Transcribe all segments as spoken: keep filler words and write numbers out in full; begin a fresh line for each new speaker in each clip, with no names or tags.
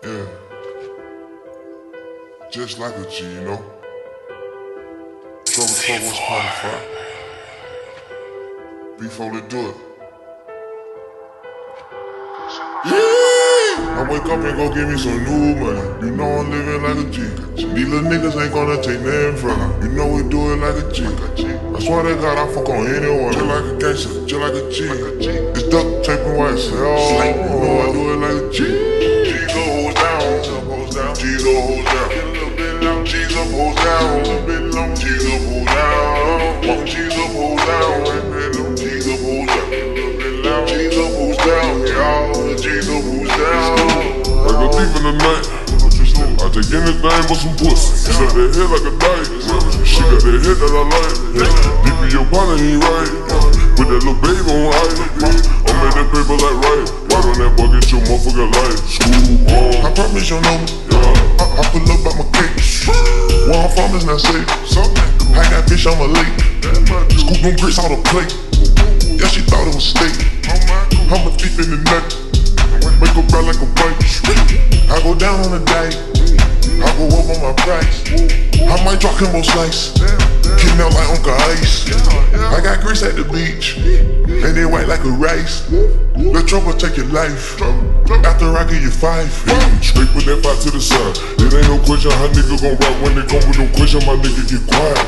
Yeah. Just like a G, you know? Trouble, trouble's kind of fun. Before they do it. I wake up and go get me some new money. You know I'm living like a G. These little niggas ain't gonna take nothing from me. You know we do it like a G. I swear to God I fuck on anyone. Just like a gangster, just like a G. It's duct taping white cell. You know I do it like a G. G's up, hoes down. G's up, hoes down. G's up, hoes down. G's up, hoes down. G's up, hoes down. G's up, hoes down. G's up, hoes down. Y'all, G's up, hoes down. Like a thief in the night. I take anything but some pussy. She got that head like a dice. She got that head that I like. Deep in your partner, he right. Put that little baby on ice. I made that paper like right. Right on that bucket, your motherfucking life. School on. I promise you know. I, I pull up by my cake. Where I'm from is not safe. I got fish on my lake. Scoop them grits on the plate. Yeah, she thought it was steak. I'm a thief in the night. Wake up right like a bike. I go down on the day. I go up on my price. I might drop him on slice. Keep out like Uncle Ice. I got grease at the beach, and they white like a rice. Let trouble take your life. After I give you five. Straight put that five to the side. It ain't no question how nigga gon' rock when they come with no question. My nigga get quiet.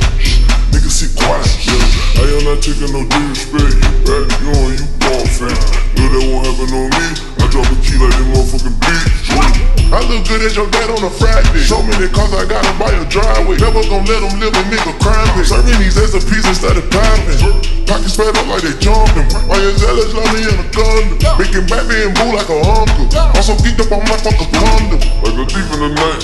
Nigga sit quiet. I am not taking no disrespect. Right, you on you ball fake. Know that won't happen on me. I drop a key like that motherfucking bitch. I look good as your dad on a Friday. So many cars I gotta buy a driveway. Never gon' let them live a nigga crime it. Serving these as a piece instead of popping. Pockets fed up like they jumping. Why you zealous love me in a condom? Making baby and boo like a uncle. Also geeked up on my fucking condom. Like a thief in the night.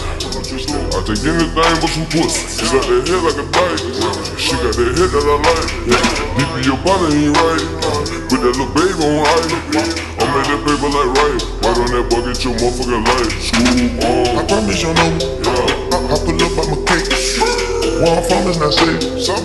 I take anything but some pussy. She got that head like a dice. She got that head that I like. Deep in your body, he right. Put that little baby on ice. I made that paper like right. Right on that bucket, your motherfucking life. School on. I promise you know. I, I pull up by my cake. Where I'm from is not safe.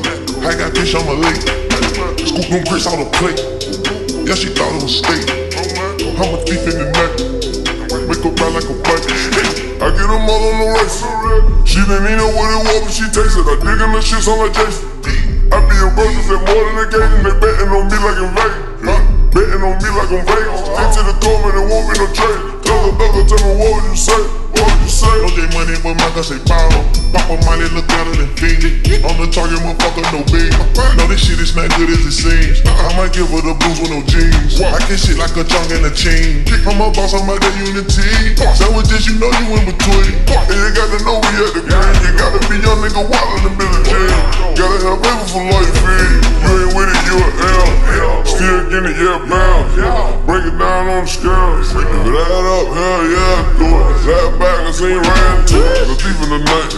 I got fish on my lake. Scoop them grits on the plate. Yeah, she thought it was steak. I'm a thief in the night. Wake up right like a bike. I get them all on the race. She didn't even know what it was, but she tasted. I dig in the shit, sound like Jason. I be a brothers that more than a game, and they betting on me like in Vegas. Huh? Betting on me like I'm Vegas. Into the comment, it won't be no trade. Thugger, thugger, tell me what would you say? What would you say? No J money, but my gun say power. Papa money look better than Fiji. On the target, motherfucker, no big. No, this shit is not good as it seems. I might give her the blues with no jeans. I can shit like a junk and a chain. I'm a boss, I'm out there unity. Sandwiches, you know you in between. And you gotta know we at the green. You gotta be young nigga wild in the middle jail. Gotta have paper for life fee. You ain't with it, you an L. Still getting it, yeah, bound. Break it down on the scale. If it add up, hell yeah, do it. Sat back and seen ran to it. The thief in the night.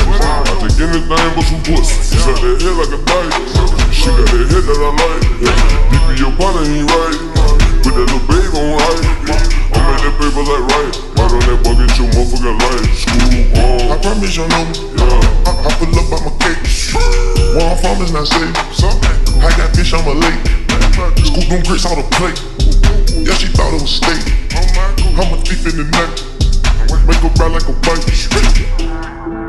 I take anything but some pussy. She got that head like a dice. She got that head that I like. Deep in your partner, he right. Put that little baby on ice. I made that paper like right. Right on that bucket, your motherfucking life. School on. I promise you know. I, I pull up by my cake. Where I'm from is not safe. I got fish on my lake. Scoop them grits on the plate. Yeah, she thought it was steak. I'm a thief in the night. Wake up right like a bike.